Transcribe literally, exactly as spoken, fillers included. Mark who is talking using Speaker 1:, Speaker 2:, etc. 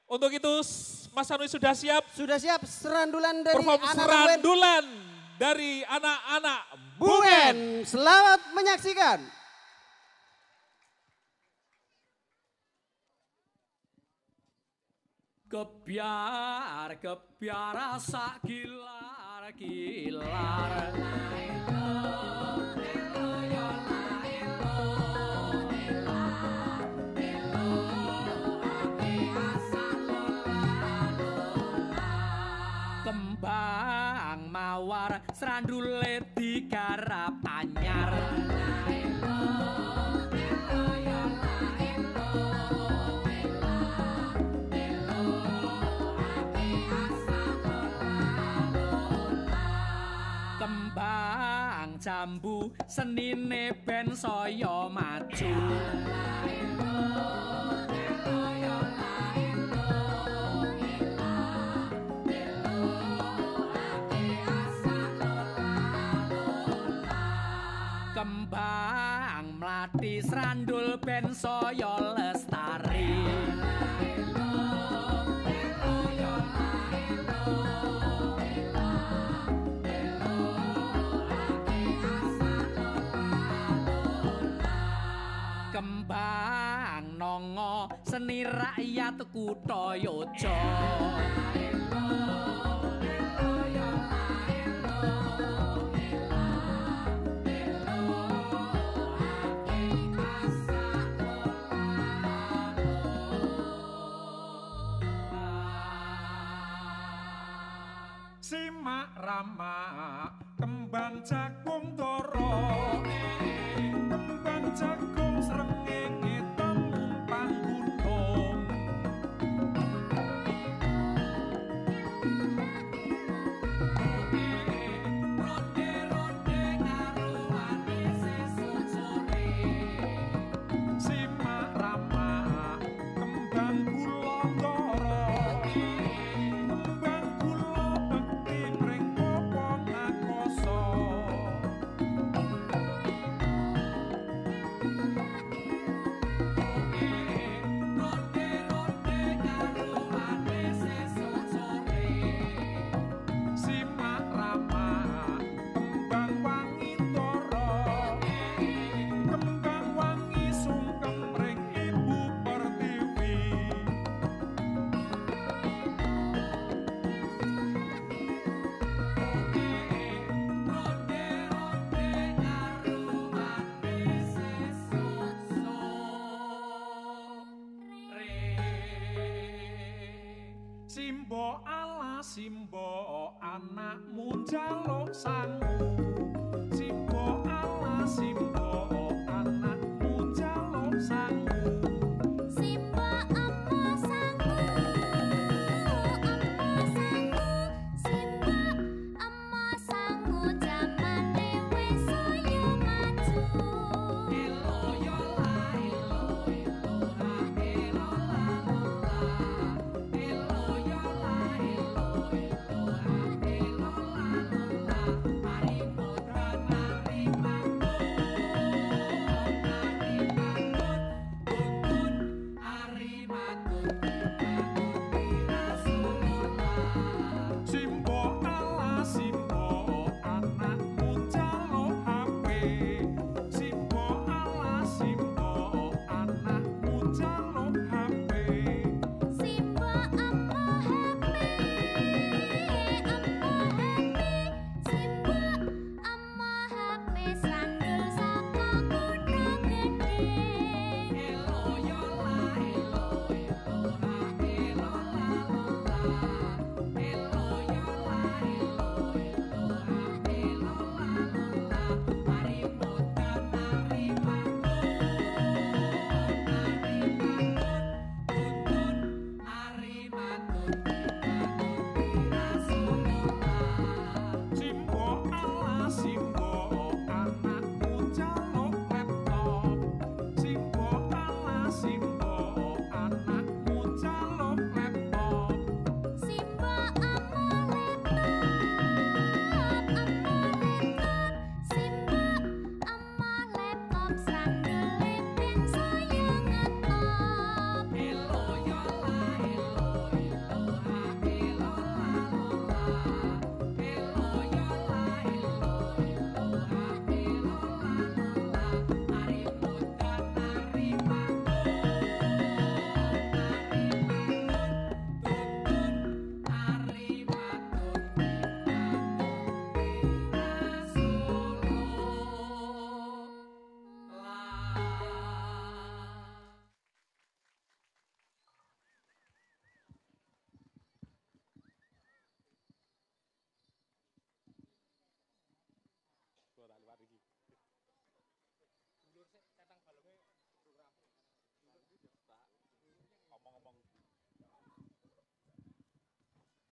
Speaker 1: Untuk itu Mas Anui sudah siap?
Speaker 2: Sudah siap serandulan dari
Speaker 1: Perform
Speaker 2: anak
Speaker 1: serandulan dari anak-anak
Speaker 2: Bungen. Selamat menyaksikan.
Speaker 3: Kebiar, kebiar rasa gilar, gilar. Kembang mawar serandule digarap anyar. Kembang jambu senine ben saya maju. Kembang mlati serandul ben saya lestari. Kembang nongo seni rakyat kutha Yojo.
Speaker 4: Simak rama kembang jagung toro, kembang jagung srengenge temumpang gunung. Ronde-ronde karuane sesuk sore. Simak rama kembang kula toro, kembang kula bekti pring popo ngakoso. Ronde-ronde karuane sesuk sore. Simak rama kembang wangi toro, kembang wangi sungkem ring ibu pertiwi. Ronde-ronde karuane sesuk sore. Simbo ala simbo anakmu njaluk sangu. Simbo ala simbo anakmu njaluk sangu.
Speaker 5: Simbo apa sangu, apa sangu, Simbo apa sangu, jamane wis saya maju.
Speaker 4: Elo yo la elo elo ha elo la lola. Elo yo la elo elo ha elo la lola. Mari muda nari mangkut, nari mangkut, tuntun ari mangkut Rasulullah. Simbo ala simbo anakmu njaluk H P. Simbo ala simbo anakmu njaluk H P.
Speaker 5: Simbo apa happy, apa happy, Simbo apa happy, sandul saka kutha gedhe.
Speaker 4: Elo yo la elo elo ha elo la lola. Elo yo la elo elo ha elo la lola. Mari muda nari mangkut, nari mangkut, tuntun ari mangkut